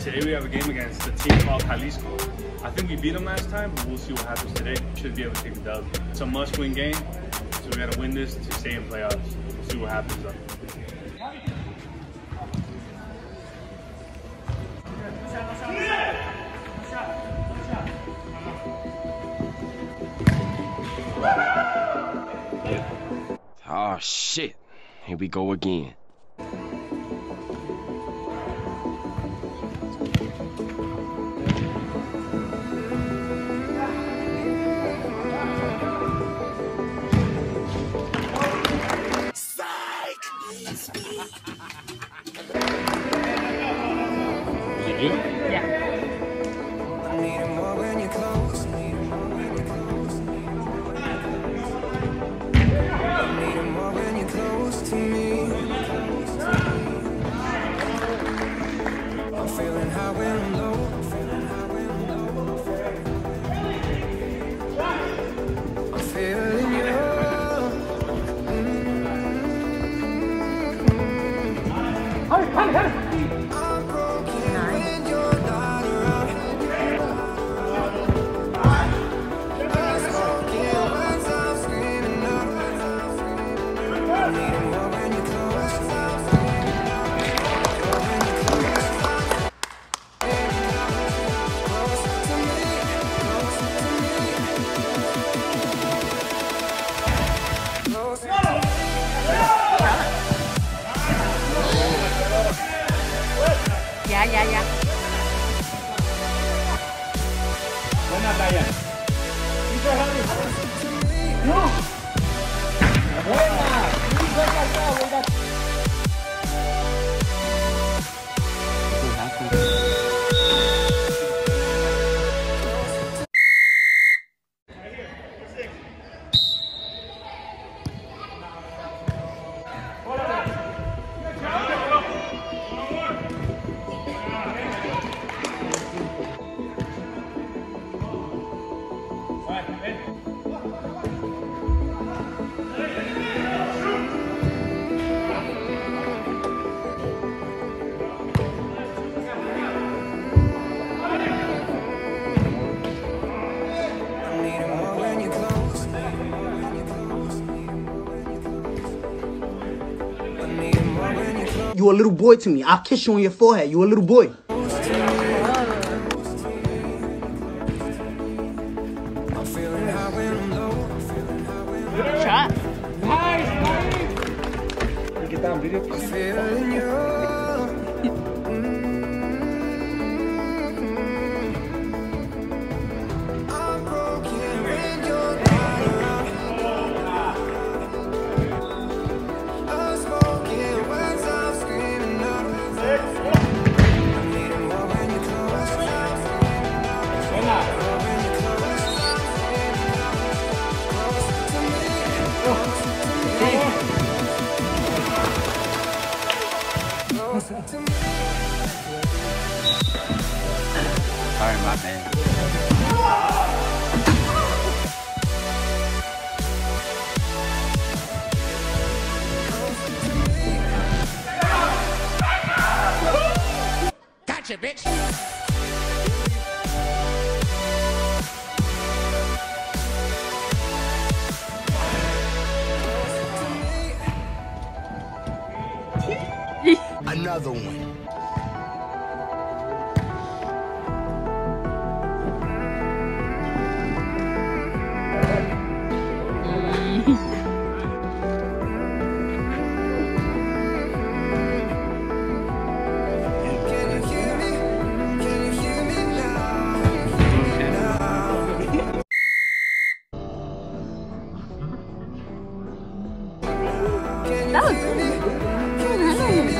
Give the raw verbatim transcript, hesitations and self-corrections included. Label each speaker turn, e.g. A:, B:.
A: today we have a game against a team called Jalisco. I think we beat them last time, but we'll see what happens today. Should be able to take the dub. It's a must-win game, so we gotta win this to stay in playoffs. We'll see what happens though.
B: Oh shit, here we go again.
C: Did you?
D: Yeah. Ya, ya, ya.
C: Buena, Brian. No. Buena.
E: You a little boy to me. I'll kiss you on your forehead. You a little boy.
D: Shot.
C: Nice, nice. ¿Qué tal, video?
B: Sorry, my bad.
F: Gotcha, bitch.
G: Another one.
D: That was good.